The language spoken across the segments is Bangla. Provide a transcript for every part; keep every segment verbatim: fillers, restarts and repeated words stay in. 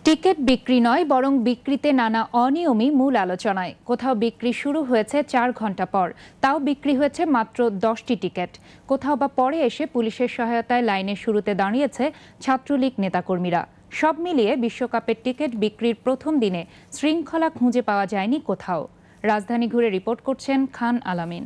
টিকিট বিক্রি নয় বরং বিক্রিতে নানা অনিয়মই মূল আলোচনায়। কোথাও বিক্রি শুরু হয়েছে চার ঘন্টা পর, তাও বিক্রি হয়েছে মাত্র দশটি টিকিট। কোথাও বা পরে এসে পুলিশের সহায়তায় লাইনের শুরুতে দাঁড়িয়েছে ছাত্রলীগ নেতাকর্মীরা। সব মিলিয়ে বিশ্বকাপের টিকিট বিক্রির প্রথম দিনে শৃঙ্খলা খুঁজে পাওয়া যায়নি কোথাও। রাজধানী ঘুরে রিপোর্ট করছেন খান আলামিন।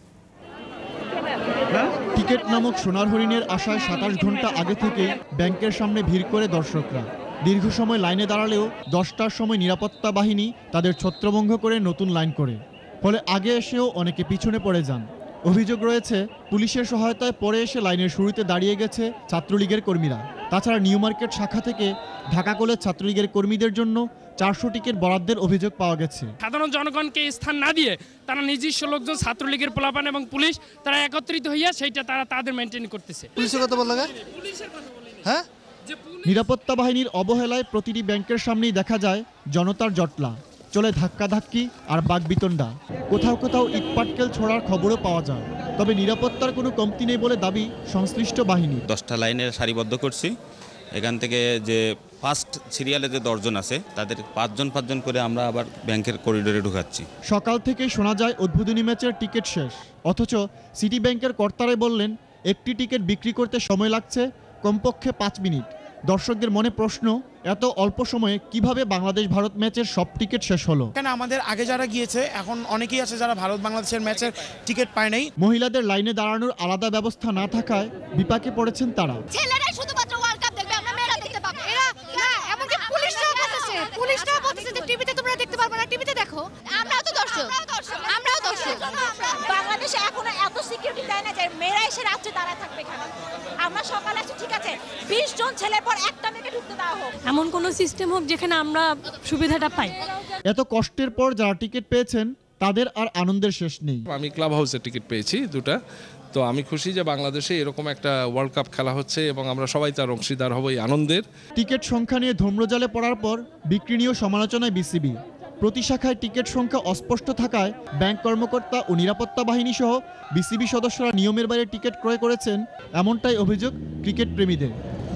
টিকিট নামক সোনার হরিণের আশায় সাতাশ ঘন্টা আগে থেকেই ব্যাংকের সামনে ভিড় করে দর্শকরা। দীর্ঘ সময় লাইনে দাঁড়ালেও দশটার সময় নিরাপত্তা বাহিনী তাদের ছত্রভঙ্গ করে নতুন লাইন করে, ফলে আগে এসেও অনেকে পিছনে পড়ে যান। অভিযোগ রয়েছে, পুলিশের সহায়তায় পরে এসে লাইনের শুরুতে দাঁড়িয়ে গেছে ছাত্রলীগের কর্মীরা। তাছাড়া নিউ মার্কেট শাখা থেকে ঢাকা কলেজ ছাত্রলীগের কর্মীদের জন্য চারশো টিকিট বরাদ্দের অভিযোগ পাওয়া গেছে। সাধারণ জনগণকে স্থান না দিয়ে তারা নিজস্ব লোকজন ছাত্রলীগের পোলাপান এবং পুলিশ তারা একত্রিত হইয়া সেইটা তারা তাদের মেনটেন করতেছে। পুলিশের কথা বলা যায়, হ্যাঁ, নিরাপত্তা বাহিনীর অবহেলায় প্রতিটি ব্যাংকের সামনেই দেখা যায় জনতার জটলা, চলে ধাক্কাধাক্কি আর বাগবিতণ্ডা। কোথাও কোথাও ইটপাটকেল ছোড়ার খবরও পাওয়া যায়। তবে নিরাপত্তার কোনো কমতি নেই বলে দাবি সংশ্লিষ্ট বাহিনী। দশটা লাইনের সারিবদ্ধ করছি। এখান থেকে যে ফার্স্ট সিরিয়ালে যে দশজন আছে তাদের পাঁচজন পাঁচজন করে আমরা আবার ব্যাংকের করিডোরে ঢুকাচ্ছি। সকাল থেকে শোনা যায় উদ্বোধনী ম্যাচের টিকিট শেষ, অথচ সিটি ব্যাংকের কর্তারাই বললেন একটি টিকিট বিক্রি করতে সময় লাগছে কমপক্ষে পাঁচ মিনিট। দর্শকদের মনে প্রশ্ন, এত অল্প সময়ে কিভাবে বাংলাদেশ ভারত ম্যাচের সব টিকিট শেষ হলো? কেন আমাদের আগে যারা গিয়েছে এখন অনেকেই আছে যারা ভারত বাংলাদেশের ম্যাচের টিকিট পায় নাই। মহিলাদের লাইনে দাঁড়ানোর আলাদা ব্যবস্থা না থাকায় বিপাকে পড়েছেন তারা। ছেলেরাই শুধুমাত্র ওয়ার্ল্ড কাপ দেখবে, আমরা মেয়েরা দেখতে পাবো। এরা না, এমনকি পুলিশরাও বলতেছে, পুলিশরাও বলতেছে যে টিভিতে তোমরা দেখতে পারবে না, টিভিতে দেখো। আমরাও তো দর্শক, আমরাও দর্শক। বাংলাদেশে এখনো এত সিকিউরিটি দেয় না যে মেয়েরা এসে রাত্রে দাঁড়ায় থাকবে এখানে। আমরা সকালে আসছি, ঠিক আছে, বিশ জন ছেলের পর একটা মেয়েকে ঢুকতে দেওয়া হোক, এমন কোন সিস্টেম হোক যেখানে আমরা সুবিধাটা পাই। এত কষ্টের পর যারা টিকিট পেয়েছেন তাদের আর আনন্দের শেষ নেই। আমি ক্লাব হাউসের টিকিট পেয়েছি দুটা, তো আমি খুশি যে বাংলাদেশে এরকম একটা ওয়ার্ল্ড কাপ খেলা হচ্ছে এবং আমরা সবাই তার অংশীদার হব এই আনন্দের। টিকিট সংখ্যা নিয়ে ধূম্রজালে পড়ার পর বিক্রি নিয়েও সমালোচনায় বিসিবি। প্রতি শাখায় টিকিট সংখ্যা অস্পষ্ট থাকায় ব্যাংক কর্মকর্তা ও নিরাপত্তা বাহিনী সহ বিসিবি সদস্যরা নিয়মের বাইরে টিকিট ক্রয় করেছেন, এমনটাই অভিযোগ ক্রিকেট প্রেমীদের।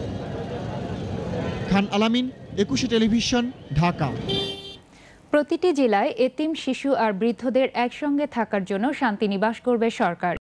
খান আলামিন, একুশে টেলিভিশন, ঢাকা। প্রতিটি জেলায় এতিম শিশু আর বৃদ্ধদের একসঙ্গে থাকার জন্য শান্তিনিবাস করবে সরকার।